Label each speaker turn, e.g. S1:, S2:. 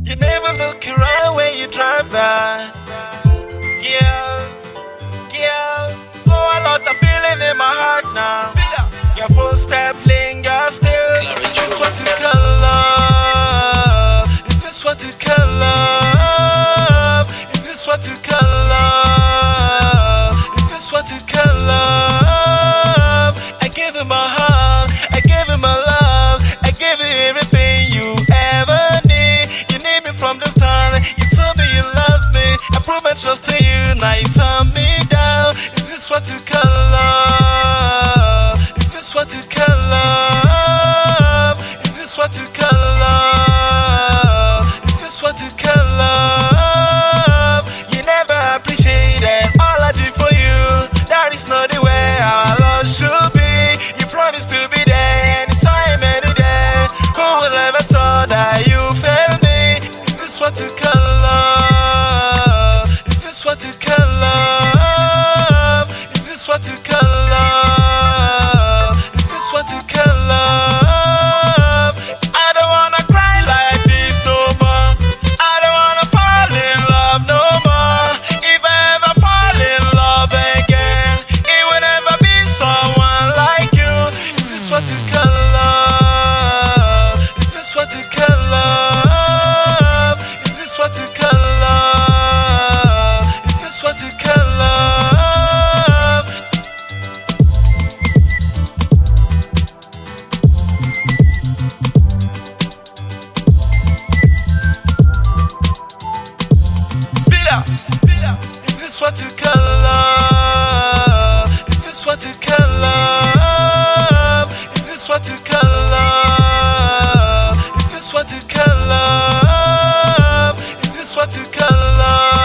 S1: You never look around when you drive by. Girl, girl, oh, a lot of feeling in my heart now. Your footstep linger still. Is this what you call love? Is this what you call love? Is this what you call love? Is this what you call love? I gave him my heart, I gave him my love, I gave you everything you ever need. You need me from the start, you told me you love me. I proved my trust to you, now you turn me down. Is this what you call love? Is this what you call love? Is this what you call love? Is this what you call love? You never appreciated all I did for you. That is not the way our love should be. You promised to be there anytime, any day. Who would ever thought that you failed me? Is this what you call love? Is this what you call love? Is this what you call love? Is this what you call love? I don't wanna cry like this no more. I don't wanna fall in love no more. If I ever fall in love again, it will never be someone like you. Is this what you call love? Is this what you call love? Is this what you call love? Is this what you call love? Is this what you call love? Is this what you call love? Is this what you call love? Is this what you call love? Is this what you call love?